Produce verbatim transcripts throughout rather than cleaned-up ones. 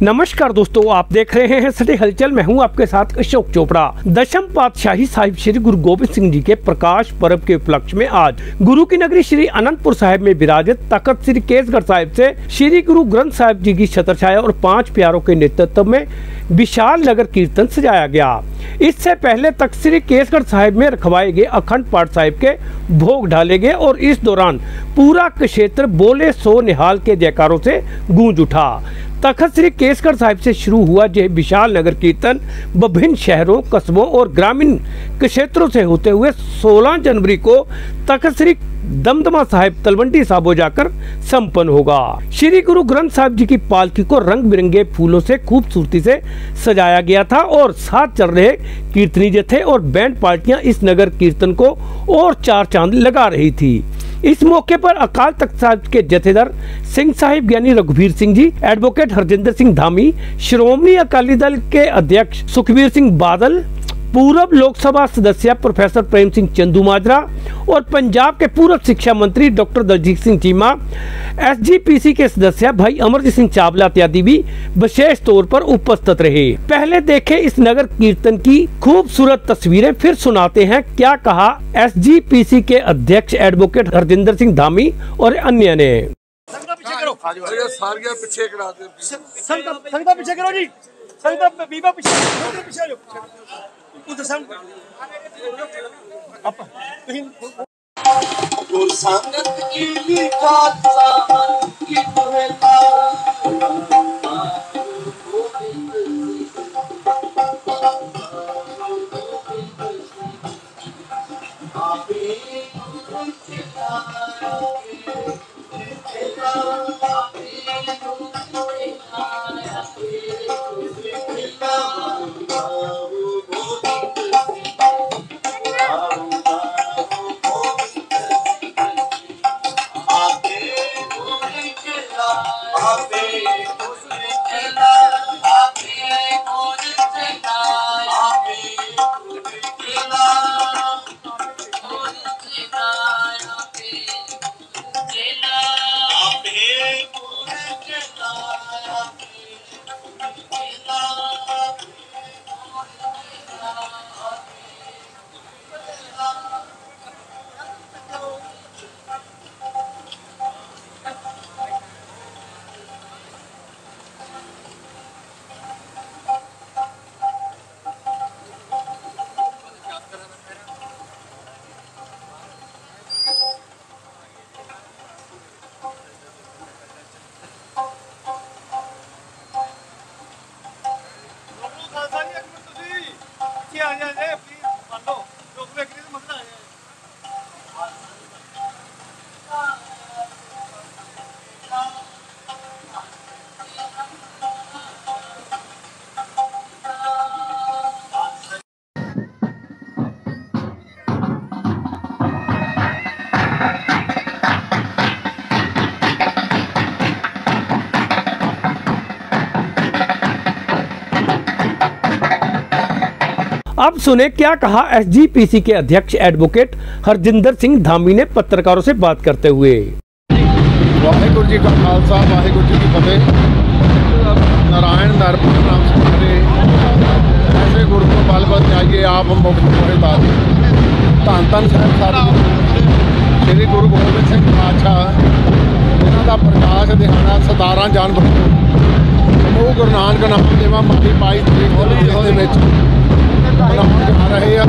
नमस्कार दोस्तों, आप देख रहे हैं सिटी हलचल। मैं हूं आपके साथ अशोक चोपड़ा। दशम पातशाही साहिब श्री गुरु गोबिंद सिंह जी के प्रकाश पर्व के उपलक्ष्य में आज गुरु की नगरी श्री अनंतपुर साहिब में विराजित तख्त श्री केसगढ़ साहिब से श्री गुरु ग्रंथ साहिब जी की छत्र छाया और पांच प्यारों के नेतृत्व में विशाल नगर कीर्तन सजाया गया। इससे पहले तख्त श्री केसगढ़ साहिब में रखवाए गए अखंड पाठ साहिब के भोग ढाले गए और इस दौरान पूरा क्षेत्र बोले सो निहाल के जयकारों से गूंज उठा। तख्त श्री केसगढ़ साहिब से शुरू हुआ यह विशाल नगर कीर्तन विभिन्न शहरों, कस्बों और ग्रामीण क्षेत्रों से होते हुए सोलह जनवरी को तख्त श्री दमदमा साहिब तलवंडी साबो जाकर संपन्न होगा। श्री गुरु ग्रंथ साहिब जी की पालकी को रंग बिरंगे फूलों से खूबसूरती से सजाया गया था और साथ चल रहे कीर्तनी जत्थे और बैंड पार्टियां इस नगर कीर्तन को और चार चांद लगा रही थी। इस मौके पर अकाल तख्त साहिब के जथेदार सिंह साहिब ज्ञानी रघुवीर सिंह जी, एडवोकेट हरजिंदर सिंह धामी, श्रोमणी अकाली दल के अध्यक्ष सुखबीर सिंह बादल, पूर्व लोकसभा सदस्य प्रोफेसर प्रेम सिंह चंदूमाजरा और पंजाब के पूर्व शिक्षा मंत्री डॉक्टर दलजीत सिंह चीमा, एसजीपीसी के सदस्य भाई अमरजीत सिंह चावला इत्यादि भी विशेष तौर पर उपस्थित रहे। पहले देखें इस नगर कीर्तन की खूबसूरत तस्वीरें, फिर सुनाते हैं क्या कहा एसजीपीसी के अध्यक्ष एडवोकेट हरजिंदर सिंह धामी और अन्य ने। संगत की लिखा की तुम्हें अब सुने क्या कहा एसजीपीसी के अध्यक्ष एडवोकेट हरजिंदर सिंह धामी ने पत्रकारों से बात करते हुए। वाहिगुरु जी का खालसा, वाहिगुरु जी की फतेह। नारायण दरबार नाम सुनारे ऐसे गुरु को बल बल जाइए आप मुक्त मोहे ताज। धन धन साहिब सतगुरु श्री गुरु गोबिंद सिंह पातशाह इन्हों का प्रकाश दिहाड़ा सतारह जनवरी समूह गुरु नानक नाम देवा माली बाई तरीक मनाने जा रहे हैं।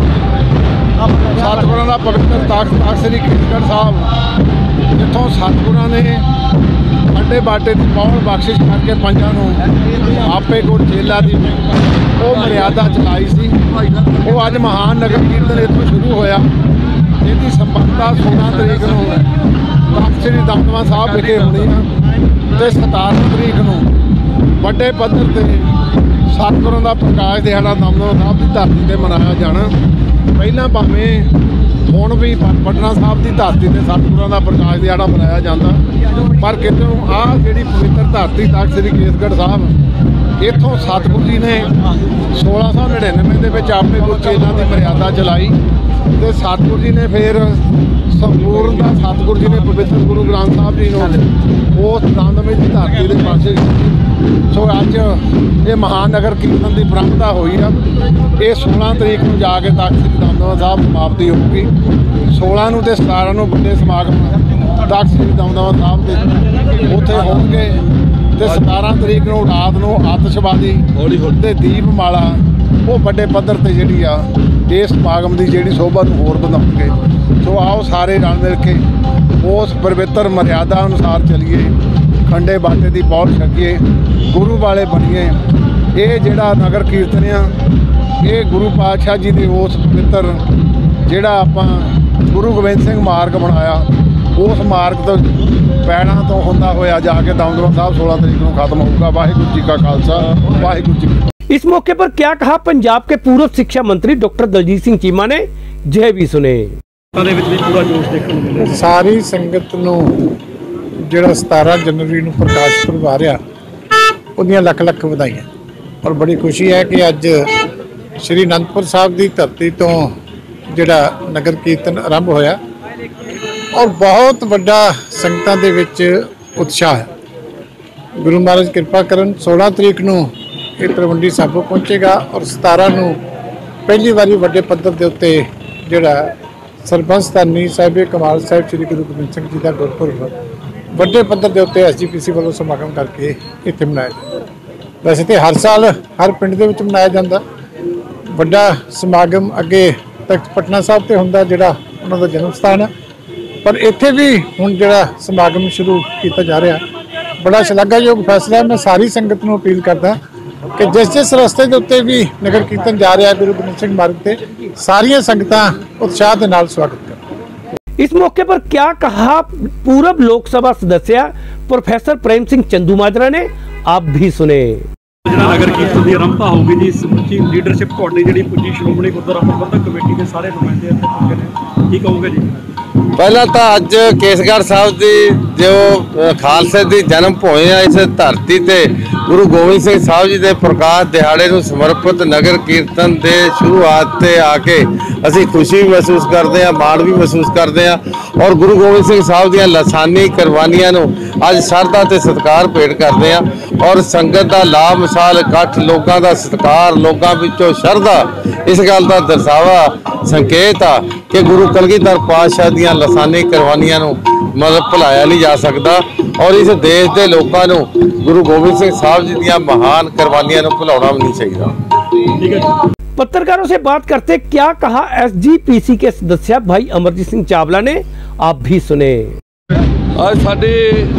सतगुरां दा पवित्र तख्त तख्त श्री केसगढ़ साहब जिथों सतगुरां ने खंडे बाटे की पौड़ बख्शिश करके पंजां नूं आपे गुर चेला की वो मर्यादा चलाई सी। वो अज महान नगर कीर्तन इतों शुरू होया, जिसकी संपन्नता सोलह तरीक नूं तख्त श्री दमदमा साहब विखे होनी है। सतारह तरीक नूं वड्डे पद्धर ते सतगुरां दा प्रकाश दिहाड़ा दमदमा साहब की धरती से मनाया जाना। पहला भावें हुण भी पटना साहब की धरती से सतगुरां दा प्रकाश दिहाड़ा मनाया जाता, पर कितों आ जिहड़ी पवित्र धरती तख्त श्री केसगढ़ साहब इत्थों सतगुरु जी ने सोलह सौ नड़िनवे के अपने गुरु चेलों की मर्यादा चलाई तो सतगुरु जी ने फिर संपूर्ण सतगुरु जी ने पवित्र गुरु ग्रंथ साहब जी को उस दमदमे की धरती के पासे सो अज ये महानगर कीर्तन की प्रारंभता हुई है। ये सोलह तरीक को जाके तख्त श्री दमदमा साहब समाप्ति होगी। सोलह नूं ते सतारह नूं बड़े समागम तख्त श्री दमदमा साहब के उत्थे होणगे ते सतारह तरीक नूं रात नूं आतिशबाजी ते दीपमाला वो बड़े पद्धर ते जिहड़ी आ इस समागम की जिहड़ी शोभा नूं होर वधाउणगे। सो आओ सारे रल मिल के उस पवित्र मर्यादा अनुसार चलीए, खंडे बाटे की पौड़ छकीए, गुरु वाले बनीए। ये जिहड़ा नगर कीर्तन आ ये गुरु पातशाह जी के उस पवित्र जिहड़ा आपां गुरु गोबिंद सिंह मार्ग बनाया उस मार्ग तो पैरों तो होंदा होया जाके दमदमा साहब सोलह तरीक को खत्म होगा। वाहिगुरू जी का खालसा वाहिगुरू जी। इस मौके पर क्या कहा पंजाब के पूर्व शिक्षा मंत्री डॉक्टर दलजीत सिंह चीमा ने, जय भी सुने। सारी संगत नूं जिहड़ा सतारह जनवरी नूं प्रकाश पुरब आ रहा उहदियां लख लख वधाइयां और बड़ी खुशी है कि अज श्री अनंदपुर साहब की धरती तो जिहड़ा नगर कीर्तन आरंभ होया और बहुत वड्डा संगतां दे विच उत्साह है। गुरु महाराज कृपा करन सोलह तरीक नूं ये तलवंडी साबो पहुंचेगा और सतारह नूं पहली बारी वड्डे पद्धर दे उत्ते जिहड़ा सरबंस स्थानी साहिब कमाल साहिब श्री गुरु गोबिंद सिंह जी का गुरपुरब वड्डे पद्धर के उत्ते एस जी पी सी वालों समागम करके इत्थे मनाया। वैसे तो हर साल हर पिंड दे विच मनाया जाता वड्डा समागम अगे तख्त पटना साहब ते हुंदा जिहड़ा उन्हां दा जन्म स्थान है, पर इत्थे भी हुण जिहड़ा समागम शुरू किया जा रहा बड़ा शलाघायोग फैसला है। मैं सारी संगत नूं अपील करदा कि जिस जिस रस्ते के उत्ते भी नगर कीर्तन जा रहा है गुरु गोबिंद सिंह मार्ग से सारियां संगतां उत्साह के नाल स्वागत कर। इस मौके पर क्या कहा पूर्व लोकसभा सदस्य प्रोफेसर प्रेम सिंह चंदूमाजरा ने, आप भी सुने। नगर कीर्तन की आरंभता होगी जी समुची लीडरशिप ਤੁਹਾਡੀ ਜਿਹੜੀ ਪੁੱਜੀ ਸ਼੍ਰੋਮਣੀ ਗੁਰਦੁਆਰਾ ਪ੍ਰਬੰਧਕ ਕਮੇਟੀ ਦੇ ਸਾਰੇ ਨੁਮਾਇੰਦੇ ਇੱਥੇ ਪਹੁੰਚੇ ਨੇ, ਕੀ ਕਹੋਗੇ ਜੀ? ਪਹਿਲਾਂ ਤਾਂ ਅੱਜ ਕੇਸਗੜ੍ਹ ਸਾਹਿਬ ਦੀ ਜੋ ਖਾਲਸੇ ਦੀ ਜਨਮ ਭੂਮੀ ਆ ਇਸ ਧਰਤੀ ਤੇ ਗੁਰੂ ਗੋਬਿੰਦ ਸਿੰਘ ਸਾਹਿਬ ਜੀ ਦੇ ਪ੍ਰਕਾਸ਼ ਦਿਹਾੜੇ ਨੂੰ ਸਮਰਪਿਤ ਨਗਰ ਕੀਰਤਨ ਦੇ ਸ਼ੁਰੂਆਤ ਤੇ ਆ ਕੇ ਅਸੀਂ ਖੁਸ਼ੀ ਮਹਿਸੂਸ ਕਰਦੇ ਹਾਂ, ਮਾਣ ਵੀ ਮਹਿਸੂਸ ਕਰਦੇ ਹਾਂ ਔਰ ਗੁਰੂ ਗੋਬਿੰਦ ਸਿੰਘ ਸਾਹਿਬ ਦੀਆਂ ਲਾਸਾਨੀ ਕੁਰਬਾਨੀਆਂ ਨੂੰ ਅੱਜ ਸ਼ਰਧਾ ਤੇ ਸਤਿਕਾਰ ਭੇਟ ਕਰਦੇ ਹਾਂ ਔਰ ਸੰਗਤ ਦਾ ਲਾਭ ਮਿਸਾਲ ਇਕੱਠ ਲੋਕਾਂ ਦਾ ਸਤਿਕਾਰ ਲੋਕਾਂ ਵਿੱਚੋਂ ਸ਼ਰਧਾ ਇਸ ਗੱਲ ਦਾ ਦਰਸਾਵਾ ਸੰਕੇਤ ਆ कि गुरु कलगीधर पातशाह ਦੀਆਂ लासानी कुर्बानियां ਨੂੰ मतलब भुलाया नहीं जा सकता और इस देश के लोगों को गुरु गोबिंद सिंह साहब जी ਦੀਆਂ महान कुर्बानियां ਨੂੰ भुलाना भी नहीं चाहिए। पत्रकारों से बात करते क्या कहा एस जी पी सी के सदस्य भाई अमरजीत सिंह चावला ने, आप भी सुने। आज साडे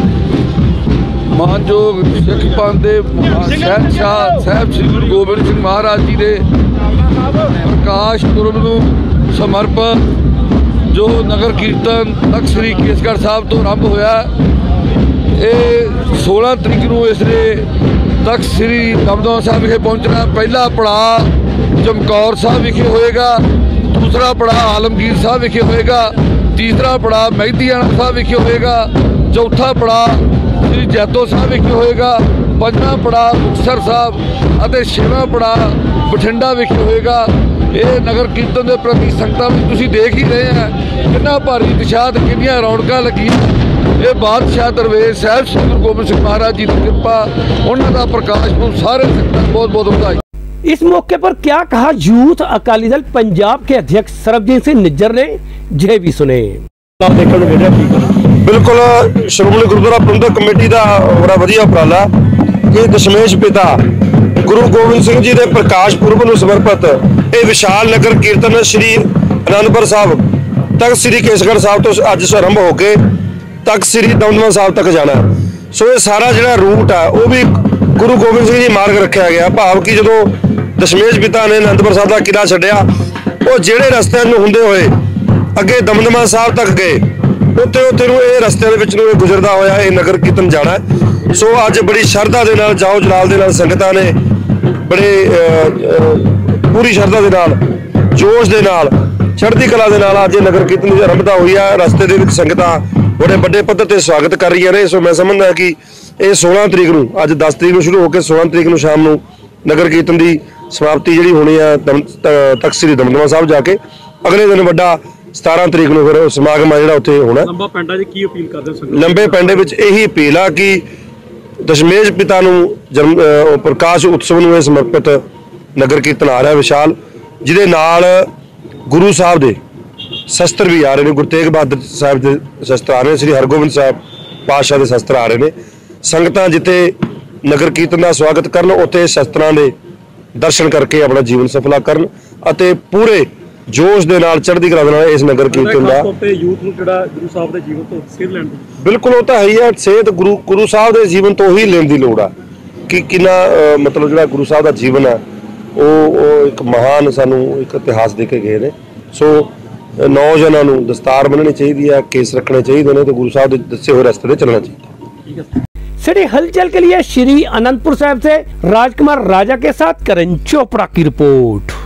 मानयोग सिख पंथ के शहनशाह साहब श्री गुरु गोबिंद सिंह महाराज जी के प्रकाश पुरब नूं समर्पित जो नगर कीर्तन तख्त श्री केसगढ़ साहब तो आरंभ होया ये सोलह तरीक नूं इसने तख्त श्री दमदमा साहब विखे पहुंचना। पहला पड़ाव चमकौर साहब विखे होएगा, दूसरा पड़ाव आलमगीर साहब विखे होएगा, तीसरा पड़ाव मेहदीआना साहब विखे होएगा, चौथा पड़ाव श्री जैतो साहब विखे होएगा, पंजवां पड़ाव मुक्तसर साहब और छेवां पड़ाव बठिंडा विखे होएगा। ये नगर कीर्तन के प्रति संगतां में तुसीं देख ही रहे हैं कितना भारी उत्साह ते कितनियां रौनकां लगियां। ये बादशाह दरवेश साहब श्री गुरु गोबिंद सिंह महाराज जी की कृपा उन्हां दा प्रकाश नूं सारे संगतां बहुत बहुत बधाई। इस मौके पर क्या कहा यूथ अकाली दल पंजाब के अध्यक्ष सरबजीत सिंह निज्जर ने, जय भी सुने। बिल्कुल श्रोमणी गुरुद्वारा प्रबंधक कमेटी का बड़ा वधिया उपराला कि दशमेश पिता गुरु गोबिंद सिंह जी के प्रकाश पुरब नूं समर्पित ये विशाल नगर कीर्तन श्री आनंदपुर साहब तख्त श्री केसगढ़ साहब तो अज आरंभ होके तख्त श्री दमदमा साहब तक जाना। सो ये सारा जो रूट है वह भी गुरु गोबिंद सिंह जी मार्ग रखा गया, भाव कि जो दशमेश पिता ने आनंदपुर साहब का किला छड्डिया वो ਜਿਹੜੇ ਰਸਤੇ ਨੂੰ ਹੁੰਦੇ ਹੋਏ ਅੱਗੇ ਦਮਦਮਾ ਸਾਹਿਬ ਤੱਕ ਗਏ ਉੱਥੇ ਉੱਥੇ ਨੂੰ ਇਹ ਰਸਤੇ ਦੇ ਵਿੱਚ ਨੂੰ ਇਹ ਗੁਜ਼ਰਦਾ ਹੋਇਆ ਇਹ ਨਗਰ ਕੀਰਤਨ ਜਾਣਾ। ਸੋ ਅੱਜ ਬੜੀ ਸ਼ਰਧਾ ਦੇ ਨਾਲ ਜਾਓ ਜਲਾਲ ਦੇ ਨਾਲ ਸੰਗਤਾਂ ਨੇ ਬੜੇ ਪੂਰੀ ਸ਼ਰਧਾ ਦੇ ਨਾਲ ਜੋਸ਼ ਦੇ ਨਾਲ ਚੜ੍ਹਦੀ ਕਲਾ ਦੇ ਨਾਲ ਅੱਜ ਇਹ ਨਗਰ ਕੀਰਤਨ ਦੀ ਆਰੰਭਤਾ ਹੋਈ ਹੈ। ਰਸਤੇ ਦੇ ਵਿੱਚ ਸੰਗਤਾਂ ਬੜੇ ਵੱਡੇ ਪੱਧਰ ਤੇ ਸਵਾਗਤ ਕਰ ਰਹੀਆਂ ਨੇ। ਸੋ ਮੈਂ ਸਮਝਦਾ ਕਿ ਇਹ सोलह ਤਰੀਕ ਨੂੰ ਅੱਜ दस ਤਰੀਕ ਨੂੰ ਸ਼ੁਰੂ ਹੋ ਕੇ सोलह ਤਰੀਕ ਨੂੰ ਸ਼ਾਮ ਨੂੰ ਨਗਰ ਕੀਰਤਨ ਦੀ समाप्ति जी होनी है तख्त श्री दमदमा साहब जाके अगले दिन वड्डा सतारह तरीक को फिर समागम है जो उत्थे होना। लंबे पिंड विच यही अपील आ कि ਦਸ਼ਮੇਸ਼ ਪਿਤਾ ਨੂੰ ਜਨਮ ਅਹ ਪ੍ਰਕਾਸ਼ ਉਤਸਵ ਨੂੰ ਇਹ ਸਮਰਪਿਤ ਨਗਰ ਕੀਰਤਨ ਆ ਰਿਹਾ ਵਿਸ਼ਾਲ, ਜਿਹਦੇ ਨਾਲ ਗੁਰੂ ਸਾਹਿਬ ਦੇ ਸ਼ਸਤਰ ਵੀ ਆ ਰਹੇ ਨੇ। ਗੁਰੂ ਤੇਗ ਬਹਾਦਰ ਸਾਹਿਬ ਦੇ ਸ਼ਸਤਰ ਆ ਰਹੇ ਨੇ, ਸ੍ਰੀ ਹਰਗੋਬਿੰਦ ਸਾਹਿਬ ਪਾਤਸ਼ਾਹ ਦੇ ਸ਼ਸਤਰ ਆ ਰਹੇ ਨੇ। ਸੰਗਤਾਂ ਜਿੱਥੇ ਨਗਰ ਕੀਰਤਨ ਦਾ ਸਵਾਗਤ ਕਰਨ, ਉੱਥੇ ਸ਼ਸਤਰਾਂ ਦੇ ਦਰਸ਼ਨ ਕਰਕੇ ਆਪਣਾ ਜੀਵਨ ਸਫਲਾ ਕਰਨ ਅਤੇ ਪੂਰੇ ਜੋਸ਼ ਦੇ ਨਾਲ ਚੜ੍ਹਦੀ ਕਲਾ ਦੇ ਨਾਲ ਇਸ ਨਗਰ ਕੀਰਤਨ ਦਾ ਯੂਥ ਨੂੰ ਜਿਹੜਾ ਗੁਰੂ ਸਾਹਿਬ ਦੇ ਜੀਵਨ ਤੋਂ ਸਿਰ ਲੈਣ ਦੀ ਬਿਲਕੁਲ ਉਹ ਤਾਂ ਹੈ ਹੀ ਹੈ। ਸੇਧ ਗੁਰੂ ਗੁਰੂ ਸਾਹਿਬ ਦੇ ਜੀਵਨ ਤੋਂ ਹੀ ਲੈਣ ਦੀ ਲੋੜ ਆ ਕਿ ਕਿੰਨਾ ਮਤਲਬ ਜਿਹੜਾ ਗੁਰੂ ਸਾਹਿਬ ਦਾ ਜੀਵਨ ਹੈ ਉਹ ਉਹ ਇੱਕ ਮਹਾਨ ਸਾਨੂੰ ਇੱਕ ਇਤਿਹਾਸ ਦੇ ਕੇ ਗਏ ਨੇ। ਸੋ ਨੌਜਵਾਨਾਂ ਨੂੰ ਦਸਤਾਰ ਬੰਨ੍ਹਣੀ ਚਾਹੀਦੀ ਹੈ, ਕੇਸ ਰੱਖਣੇ ਚਾਹੀਦੇ ਨੇ ਤੇ ਗੁਰੂ ਸਾਹਿਬ ਦੇ ਦੱਸੇ ਹੋਏ ਰਸਤੇ ਤੇ ਚੱਲਣਾ ਚਾਹੀਦਾ। सिटी हलचल के लिए श्री अनंतपुर साहिब से राजकुमार राजा के साथ करण चोपड़ा की रिपोर्ट।